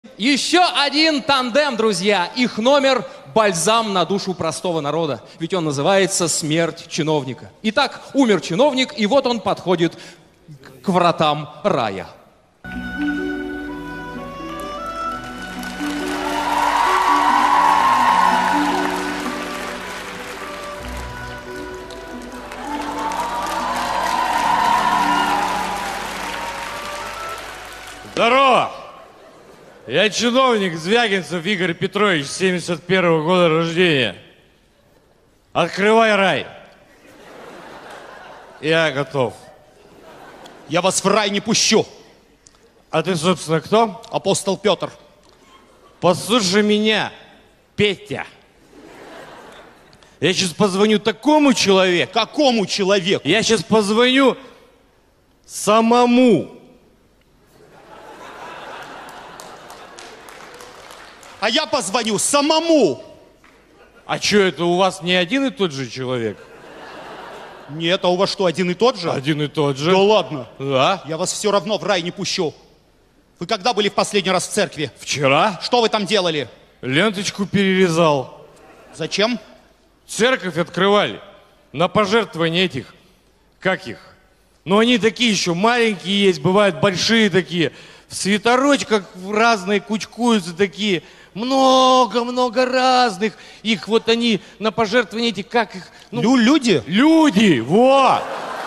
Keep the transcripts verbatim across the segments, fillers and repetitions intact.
Еще один тандем, друзья. Их номер – бальзам на душу простого народа. Ведь он называется «Смерть чиновника». Итак, умер чиновник, и вот он подходит к вратам рая. Здорово! Я чиновник Звягинцев Игорь Петрович, семьдесят первого года рождения. Открывай рай. Я готов. Я вас в рай не пущу. А ты, собственно, кто? Апостол Петр. Послушай меня, Петя. Я сейчас позвоню такому человеку. Какому человеку? Я сейчас позвоню самому. А я позвоню самому. А что, это у вас не один и тот же человек? Нет, а у вас что, один и тот же? Один и тот же. Да ладно. Да. Я вас все равно в рай не пущу. Вы когда были в последний раз в церкви? Вчера. Что вы там делали? Ленточку перерезал. Зачем? Церковь открывали на пожертвования этих, как их? Но они такие еще маленькие есть, бывают большие такие. В свитерочках разные кучкуются такие. Много-много разных. Их вот они на пожертвования эти, как их? Ну, Лю люди? Люди, вот.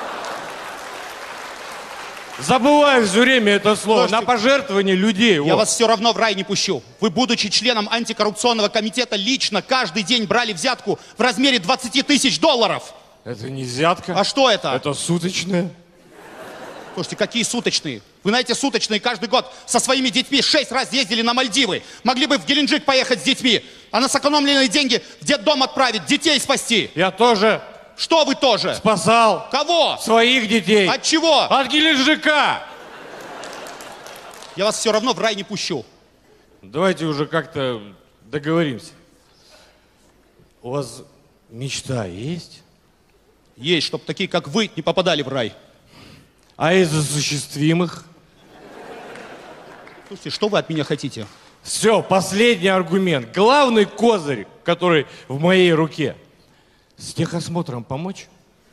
Забываю все время это слово. Слушайте, на пожертвование людей. Я вот. вас все равно в рай не пущу. Вы, будучи членом антикоррупционного комитета, лично каждый день брали взятку в размере двадцати тысяч долларов. Это не взятка. А что это? Это суточное. Слушайте, какие суточные? Вы знаете, суточные каждый год со своими детьми шесть раз ездили на Мальдивы. Могли бы в Геленджик поехать с детьми, а на сэкономленные деньги в детдом отправить, детей спасти. Я тоже Что вы тоже? спасал Кого? своих детей. От чего? От Геленджика. Я вас все равно в рай не пущу. Давайте уже как-то договоримся. У вас мечта есть? Есть, чтобы такие, как вы, не попадали в рай. А из осуществимых? Слушайте, что вы от меня хотите? Все, последний аргумент. Главный козырь, который в моей руке. С техосмотром помочь?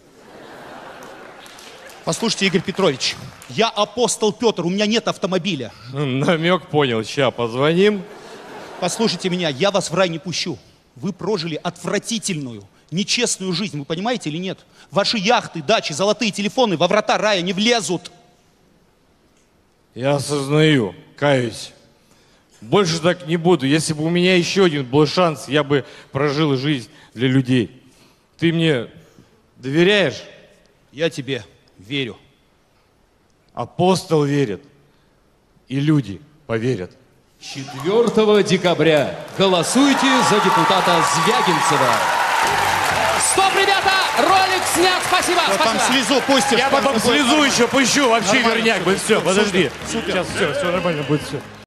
Послушайте, Игорь Петрович, я апостол Петр, у меня нет автомобиля. Намек понял, ща позвоним. Послушайте меня, я вас в рай не пущу. Вы прожили отвратительную, нечестную жизнь, вы понимаете или нет? Ваши яхты, дачи, золотые телефоны во врата рая не влезут. Я осознаю, каюсь. Больше так не буду. Если бы у меня еще один был шанс, я бы прожил жизнь для людей. Ты мне доверяешь? Я тебе верю. Апостол верит. И люди поверят. четвёртого декабря голосуйте за депутата Звягинцева. Стоп, ребята! Ролик снят! Спасибо! Вот спасибо! там слезу пустишь. Я потом слезу еще пущу, вообще Нормально, верняк супер, будет. Все, супер, подожди. супер. Сейчас все, все нормально будет, все.